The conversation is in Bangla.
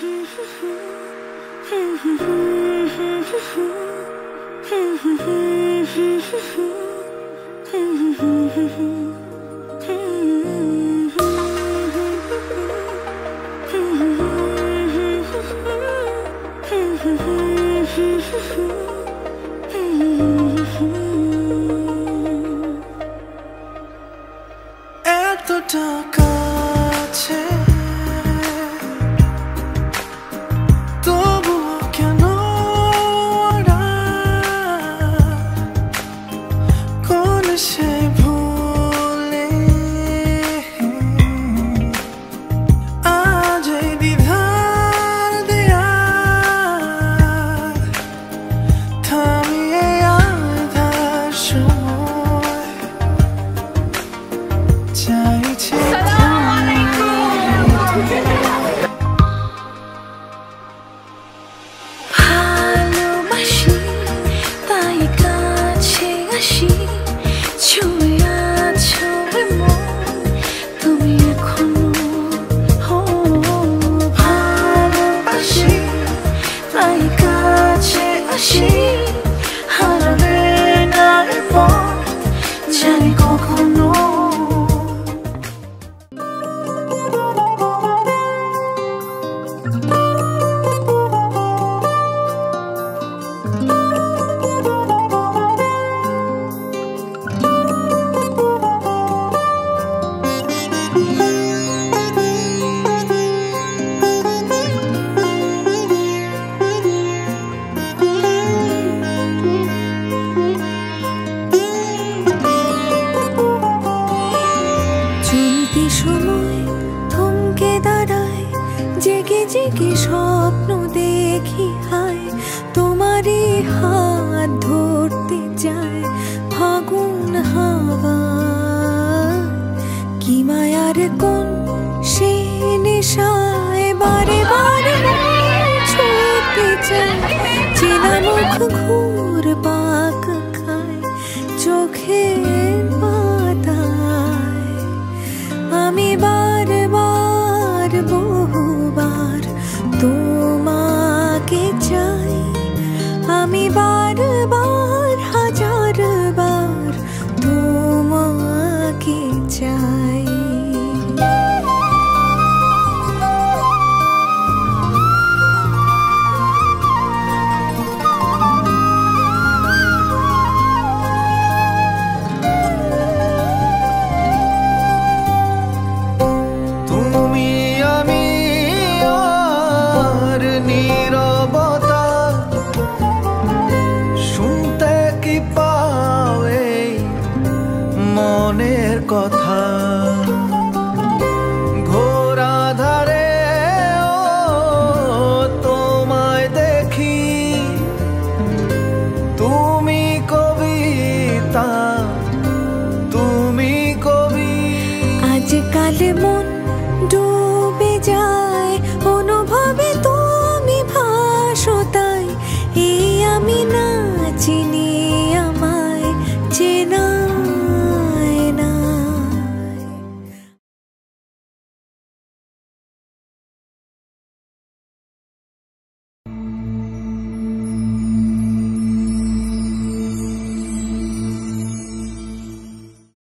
এতটা কাছে তবুও কেন কোন সে ভুলে আজ এই দ্বিধার দেয়াল থামিয়ে আধার সময় চাইছে ভালোবাসি তাই কাছে আসি ছুঁয়ে আছো মন তুমি এখনো ভালোবাসি তাই কাছে আসি হারাবে না মন জানি কখনো সময় থমকে দাঁড়ায় জেগে জেগে স্বপ্ন দেখি হায় তোমারই হাত ধরতে যায় ফাগুন হাওয়া কি মায়ার কোন সে নেশায় বারে বারে ছুটতে চায় চেনা মুখ ঘুর পাক খায় চোখের পাতায় আমি বারবার বহুবার তোমাকে চাই আমি বারবার হাজারবার তোমাকে চাই কথা ঘোরা ধারে তোমায় দেখি তুমি কবিতা তুমি কবি আজকাল মন